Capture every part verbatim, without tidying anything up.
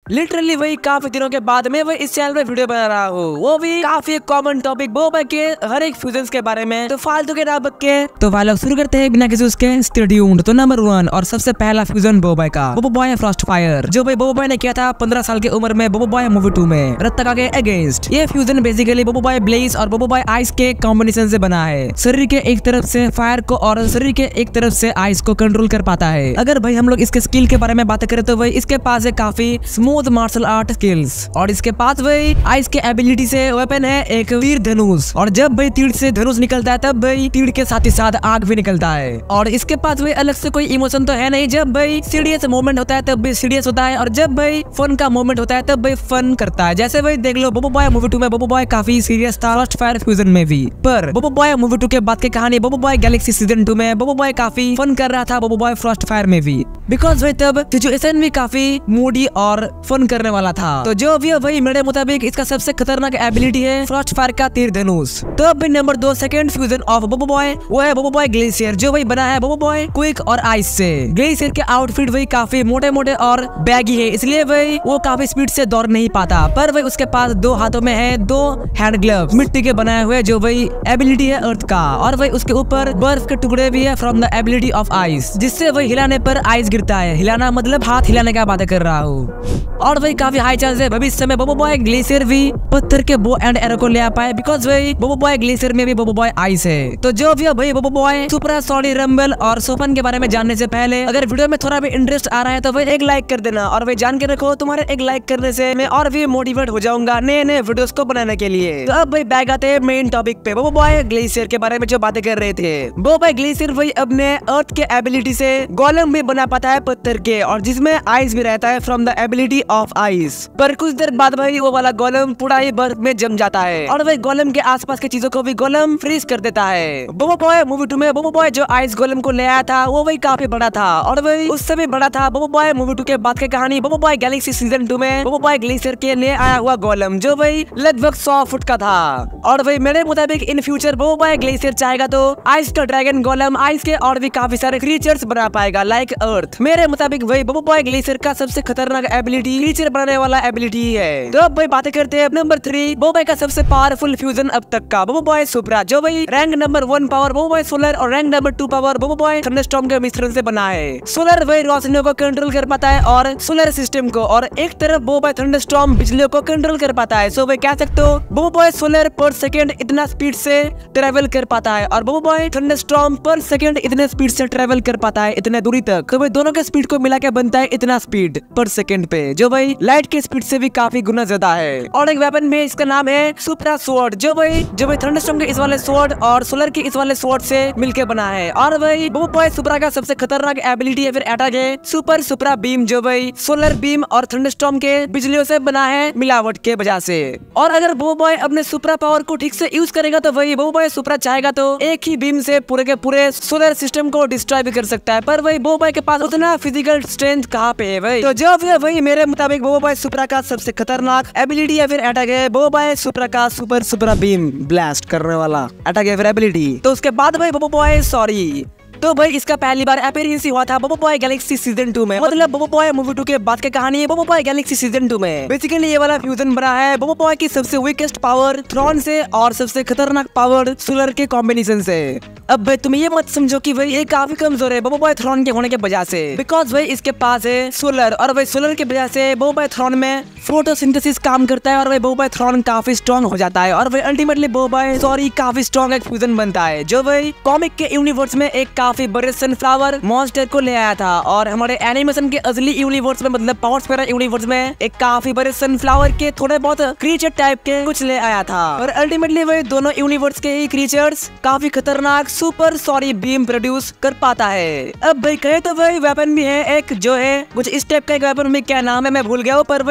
Literally वही काफी दिनों के बाद में वही इस चैनल पे वीडियो बना रहा हूँ, वो भी काफी कॉमन टॉपिक बोबा के हर एक फ्यूजन के बारे में। तो फालतू के ना बक के तो भाई लोग शुरू करते हैं बिना किसी उसके स्टे ट्यून्ड। तो नंबर वन और सबसे पहला फ्यूजन बोबा का बोबो बॉय फ्रॉस्ट फायर, जो भाई बोबो बॉय ने किया था पंद्रह साल की उम्र में बोबो बॉय मूवी टू में रत्तका के अगेंस्ट। ये fusion basically Boboiboy Blaze और बोबो बॉय आइस के कॉम्बिनेशन से बना है। शरीर के एक तरफ से फायर को और शरीर के एक तरफ से आइस को कंट्रोल कर पाता है। अगर भाई हम लोग इसके स्किल के बारे में बात करें तो भाई इसके पास है काफी स्मूथ मार्शल आर्ट स्किल्स और इसके पास भाई आइस के एबिलिटी से वेपन है एक तीर धनुष, और जब भाई तीर से धनुष निकलता है तब भाई तीर के साथ ही साथ आग भी निकलता है। और इसके पास भाई अलग से कोई इमोशन तो है नहीं, जब भाई सीरियस मोमेंट होता है तब भी सीरियस होता है और जब भाई फन का मोमेंट होता है तब भाई फन करता है। जैसे भाई देख लो बोबो बॉय मूवी टू में बोबो बॉय काफी सीरियस था फ्रॉस्ट फायर फ्यूजन में भी, पर बोबो बॉय मूवी टू के बाद की कहानी बोबो बॉय गैलेक्सी सीजन टू में बोबो बॉय काफी फन कर रहा था बोबो बॉय फ्रॉस्ट फायर में भी, बिकॉज भाई तब सिचुएशन भी काफी मूडी और फन करने वाला था। तो जो भी है भाई मेरे मुताबिक इसका सबसे खतरनाक एबिलिटी है फ्रॉस्ट फायर का तीर धनुष। तो अब भाई नंबर दो second fusion of Boboiboy वो है बोबो बॉय ग्लेशियर, जो भाई बना है बोबो बॉय क्विक और आइस से। ग्लेशियर के आउटफिट भाई काफी मोटे मोटे और बैगी है, इसलिए भाई वो काफी स्पीड से दौड़ नहीं पाता, पर भाई उसके पास दो हाथों में है दो हैंड ग्लव्स मिट्टी के बनाए हुए, जो भाई एबिलिटी है अर्थ का, और भाई उसके ऊपर बर्फ के टुकड़े भी है from the ability of ice, जिससे भाई हिलाने पर आइस गिरता है। हिलाना मतलब हाथ हिलाने का बात कर रहा हूँ। और भाई काफी हाई चांस है भविष्य में बोबो बॉय ग्लेशियर भी पत्थर के बो एंड एरो को ले आ पाए, बिकॉज भाई बोबो बॉय ग्लेशियर में भी बोबो बॉय आइस है। तो जो भी है भाई Boboiboy Supra Sori Rumble और सोफन के बारे में जानने से पहले अगर वीडियो में थोड़ा भी इंटरेस्ट आ रहा है तो भाई एक लाइक कर देना, और भाई जान के रखो तुम्हारे एक लाइक करने से मैं और भी मोटिवेट हो जाऊंगा नए नए वीडियोस को बनाने के लिए। तो अब भाई बैग आते हैं मेन टॉपिक पे, बोबो बॉय ग्लेशियर के बारे में जो बातें कर रहे थे। बोबो बॉय ग्लेशियर भाई अपने अर्थ के एबिलिटी से गोलम भी बना पाता है पत्थर के, और जिसमें आइस भी रहता है from the ability of ice. पर कुछ देर बाद भाई वो वाला गोलम पूरा ही बर्फ में जम जाता है, और भाई गोलम के आसपास की चीजों को भी गोलम फ्रीज कर देता है। बोबो बॉय मूवी टू में बोबो बॉय जो आइस गोलम को ले आया था वो वही काफी बड़ा था, और वही उससे भी बड़ा था बोबो बॉय मूवी टू के बाद की कहानी बोबो बॉय गैलेक्सी सीजन टू में बोबो बॉय ग्लेशियर के ले आया हुआ गोलम, जो भाई लगभग सौ फुट का था। और भाई मेरे मुताबिक in future Boboiboy Glacier चाहेगा तो आइस का ड्रैगन गोलम आइस के और भी काफी सारे क्रीचर्स बना पाएगा लाइक अर्थ। मेरे मुताबिक वही बोबो बॉय ग्लेशियर का सबसे खतरनाक एबिलिटी क्रीचर बनाने वाला एबिलिटी है। तो अब भाई बातें करते हैं नंबर थ्री बोबो बॉय का सबसे पावरफुल फ्यूजन अब तक का बोबो बॉय सुपरा, जो भाई rank number one power Boboiboy Solar और rank number two power Boboiboy Thunderstorm के मिश्रण से बना है। सोलर वही रोशनियों को कंट्रोल कर पाता है और सोलर सिस्टम को, और एक तरफ बोबो बॉय थंडरस्टॉर्म बिजलियों को कंट्रोल कर पाता है। सो भाई कह सकते हो बोबो बॉय सोलर पर सेकंड इतना स्पीड से ट्रेवल कर पाता है और बोबो बॉय थंडरस्टॉर्म पर सेकंड इतने स्पीड से ट्रेवल कर पाता है इतने दूरी तक। तो भाई दोनों के स्पीड को मिला के बनता है इतना स्पीड पर सेकंड पे, जो भाई लाइट के स्पीड से भी काफी गुना ज्यादा है। और एक वेपन में इसका नाम है सुपरा स्वॉर्ड, जो भाई जो भाई थंडरस्टॉर्म के इस वाले स्वॉर्ड और सोलर के इस वाले स्वॉर्ड से मिलके बना है। और भाई बोबो बॉय सुपरा का सबसे खतरनाक एबिलिटी है फिर अटैक है सुपर सुपरा बीम, जो भाई सोलर बीम और थंडरस्टॉर्म के बिजलियों से बना है मिलावट के वजह से। और अगर बोबो बॉय अपने सुपरा पावर को ठीक से यूज करेगा तो वही बोबो बॉय सुपरा चाहेगा तो एक ही बीम से पूरे के पूरे सोलर सिस्टम को डिस्ट्रॉय भी कर सकता है, पर वही बोबो बॉय के पास उतना फिजिकल स्ट्रेंथ कहाँ पे है भाई। तो जो भी है वही मेरे मुताबिक बोबो बॉय सुपरा का सबसे खतरनाक एबिलिटी है फिर अटैक है बोबो बॉय सुपरा का सुपर सुपरा बीम ब्लास्ट करने वाला अटैक है फिर एबिलिटी। तो उसके बाद भाई बोबो बॉय सॉरी तो भाई इसका पहली बार अपीयरेंस हुआ था बोबो बॉय गैलेक्सी सीजन टू में, मतलब बोबो बॉय मूवी टू के बाद की कहानी है Boboiboy Galaxy season two में। बेसिकली ये वाला फ्यूजन बना है बोबो बॉय की सबसे वीकेस्ट पावर थ्रॉन से और सबसे खतरनाक पावर सोलर के कॉम्बिनेशन से। अब भाई तुम ये मत समझो कि भाई ये काफी कमजोर है बोबो बॉय थ्रॉन के होने के वजह से, बिकॉज भाई इसके पास है सोलर, और भाई सोलर की वजह से बोबो बॉय थ्रॉन में फोटोसिंथेसिस काम करता है और भाई बोबो बॉय थ्रॉन काफी स्ट्रॉन्ग हो जाता है, और भाई अल्टीमेटली बोबो बॉय सॉरी काफी स्ट्रॉन्ग एक फ्यूजन बनता है, जो भाई कॉमिक के यूनिवर्स में एक काफी बड़े सनफ्लावर मॉन्स्टर को ले आया था, और हमारे एनिमेशन के असली यूनिवर्स में मतलब पावर स्फीयर यूनिवर्स में एक काफी बड़े सनफ्लावर के थोड़े बहुत क्रीचर टाइप के कुछ ले आया था, और अल्टीमेटली वही दोनों यूनिवर्स के ही क्रीचर्स काफी खतरनाक सुपर सॉरी बीम प्रोड्यूस कर पाता है। अब भाई कहे तो वही वेपन भी है एक, जो है कुछ इस टाइप का एक वेपन में क्या नाम है मैं भूल गया हूँ, पर वही से क्या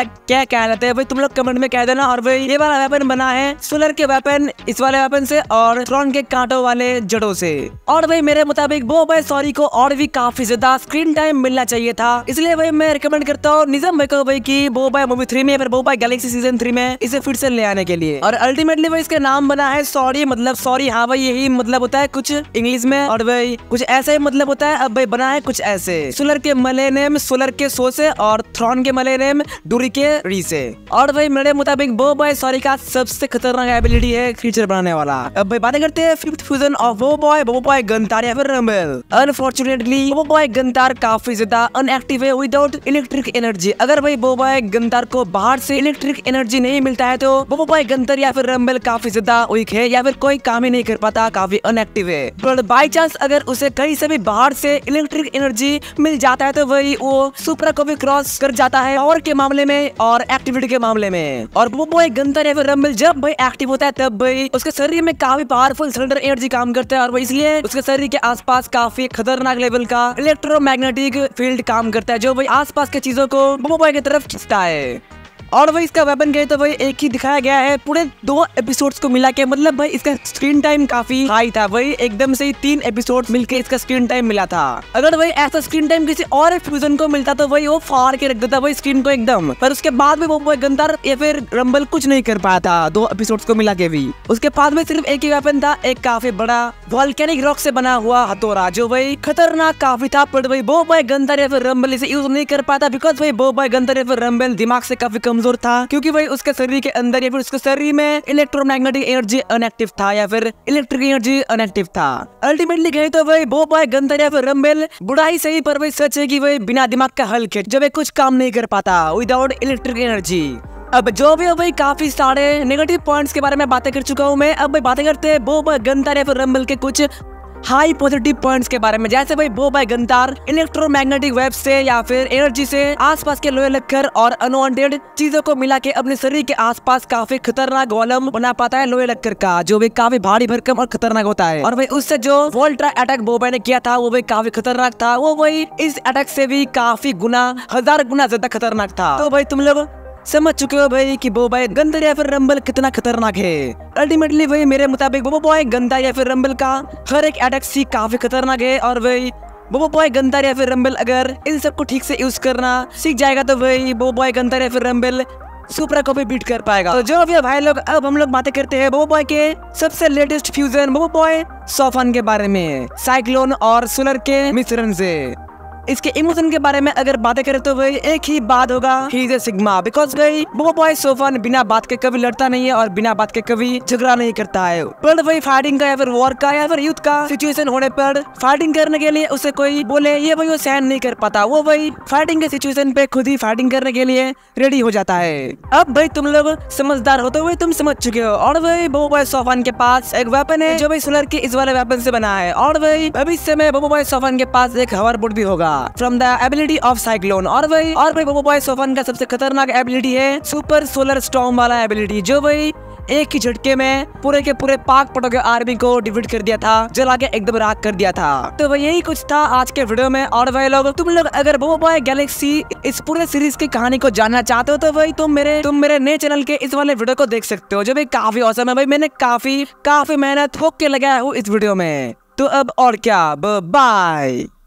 क्या कहलाते हैं भाई तुम लोग कमेंट में कह देना। और भाई ये वाला वेपन बना है सोलर के वेपन इस वाले वेपन से और थ्रॉन के कांटों वाले जड़ों से। और भाई मेरे मुताबिक वो भाई सॉरी को और भी काफी ज्यादा स्क्रीन टाइम मिलना चाहिए था, इसलिए भाई मैं रिकमेंड करता हूँ निज़ाम भाई को भाई की वो भाई मूवी थ्री में फिर वो भाई गैलेक्सी सीजन थ्री में इसे फिर से ले आने के लिए। और अल्टीमेटली भाई इसका नाम बना है सॉरी, मतलब सॉरी। हाँ भाई यही मतलब होता है कुछ इंग्लिश में, और भाई कुछ ऐसा ही मतलब होता है। अब भाई बना है कुछ ऐसे, सोलर के मले नेम सोलर के सो से और थ्रॉन के मले नेम डूरी के री से। और भाई मेरे मुताबिक वो भाई सॉरी का सबसे खतरनाक एबिलिटी है क्रीचर बनाने वाला। अब भाई बातें करते हैं fifth fusion of Boboiboy Boboiboy Gentar या फिर Rumble. Unfortunately Boboiboy Gentar काफी ज्यादा अनएक्टिव है विदाउट इलेक्ट्रिक एनर्जी। अगर भाई वो बॉय गंतार को बाहर से इलेक्ट्रिक एनर्जी नहीं मिलता है तो वो बॉय गंतार या फिर रंबल काफी ज्यादा वीक है या फिर कोई काम ही नहीं कर पाता, काफी अनएक्टिव है। पर बाई चांस अगर उसे कहीं से भी बाहर से इलेक्ट्रिक एनर्जी मिल जाता है तो वही वो सुपरा को भी क्रॉस कर जाता है पावर के मामले में और एक्टिविटी के मामले में। और वो बॉय गंतार या फिर रंबल जब भाई एक्टिव होता है तब भाई उसके शरीर में काफी पावरफुल सिलेंडर एनर्जी काम करता है और इसलिए उसके शरीर के आसपास काफी खतरनाक लेवल का इलेक्ट्रोमैग्नेटिक फील्ड काम करता है जो भाई आसपास के चीजों को वो बॉय की तरफ खींचता है। और भाई इसका वेपन गए तो भाई एक ही दिखाया गया है पूरे दो एपिसोड्स को मिला के, मतलब भाई इसका स्क्रीन टाइम काफी हाई था भाई, एकदम से ही तीन एपिसोड मिलके इसका स्क्रीन टाइम मिला था। अगर भाई ऐसा स्क्रीन टाइम किसी और फ्यूजन को मिलता तो भाई वो फाड़ के रख देता भाई स्क्रीन को एकदम। पर उसके बाद भी वो भाई गंतार या फिर रंबल कुछ नहीं कर पाया था दो एपिसोड्स को मिला के भी। उसके पास में सिर्फ एक ही वेपन था, एक काफी बड़ा वॉल्केनिक रॉक से बना हुआ हथौड़ा जो भाई खतरनाक काफी था। पर भाई वो भाई गंतार या फिर रंबल इसे यूज नहीं कर पाता बिकॉज भाई वो भाई गंतार या फिर रंबल दिमाग से काफी कमजोर था, क्योंकि भाई उसके शरीर के अंदर या फिर उसके शरीर में इलेक्ट्रोमैग्नेटिक एनर्जी अनएक्टिव था या फिर इलेक्ट्रिक एनर्जी अनएक्टिव था। अल्टीमेटली गए तो भाई वो भाई गंतार या फिर रंबल बुढ़ाई सही पर भाई सच है कि भाई बिना दिमाग का हल्के जब कुछ काम नहीं कर पाता विदाउट इलेक्ट्रिक एनर्जी। अब जो भी भाई काफी सारे नेगेटिव पॉइंट्स के बारे में बातें कर चुका हूँ मैं, अब भाई बातें करते हैं वो भाई गंतार या फिर रंबल के कुछ हाई पॉजिटिव पॉइंट्स के बारे में। जैसे भाई वो भाई गंतार इलेक्ट्रोमैग्नेटिक वेव से या फिर एनर्जी से आसपास के लोहे लक्कर और अनवांटेड चीजों को मिला के अपने शरीर के आसपास काफी खतरनाक गोलम बना पाता है लोहे लक्कर का, जो भी काफी भारी भरकम और खतरनाक होता है। और भाई उससे जो वोल्ट्रा अटैक वो भाई ने किया था वो भी काफी खतरनाक था, वो भाई इस अटैक से भी काफी गुना हजार गुना ज्यादा खतरनाक था। तो भाई तुम लोग समझ चुके हो भाई कि वो भाई गंतार या फिर रंबल कितना खतरनाक है। अल्टीमेटली भाई मेरे मुताबिक वो भाई गंतार या फिर रंबल का हर एक अटैक सी काफी खतरनाक है। और भाई वो भाई गंतार या फिर रंबल अगर इन सबको ठीक से यूज करना सीख जाएगा तो भाई वो भाई गंतार या फिर रंबल सुपरा को भी बीट कर पाएगा। तो जो भी भाई लोग अब हम लोग बातें करते हैं वो बॉय के सबसे latest fusion Boboiboy Sopan के बारे में, साइक्लोन और सोलर के मिश्रण से। इसके इमोशन के बारे में अगर बातें करें तो भाई एक ही बात होगा, he is a sigma, because भाई वो बॉय सोफन बिना बात के कभी लड़ता नहीं है और बिना बात के कभी झगड़ा नहीं करता है। पर भाई फाइटिंग का या फिर वॉर का या फिर युद्ध का सिचुएशन होने पर फाइटिंग करने के लिए उसे कोई बोले ये भाई वो सहन नहीं कर पाता, वो भाई फाइटिंग के सिचुएशन पे खुद ही फाइटिंग करने के लिए रेडी हो जाता है। अब भाई तुम लोग समझदार हो तो भाई तुम समझ चुके हो। और भाई वो बॉय सोफन के पास एक वेपन है जो भाई सोलर के इस वाले वेपन से बना है। और भाई भविष्य में वो बॉय सोफन के पास एक हवर बोट भी होगा from the ability of Cyclone. और भाई और भाई वो बॉय सोफन का सबसे खतरनाक एबिलिटी है सुपर सोलर स्टॉर्म वाला एबिलिटी, जो भाई एक ही झटके में पूरे के पूरे पाक पटो के आर्मी को डिफीट कर दिया था, जला के एकदम राख कर दिया था। तो भाई यही कुछ था आज के वीडियो में। और भाई लोग तुम लोग अगर वो बॉय गैलेक्सी इस पूरे सीरीज की कहानी को जानना चाहते हो तो भाई तुम मेरे तुम मेरे नए चैनल के इस वाले वीडियो को देख सकते हो, जो भाई काफी औसम है। भाई मैंने काफी काफी मेहनत ठोक के लगाया हूँ इस वीडियो में। तो अब और क्या, बाय।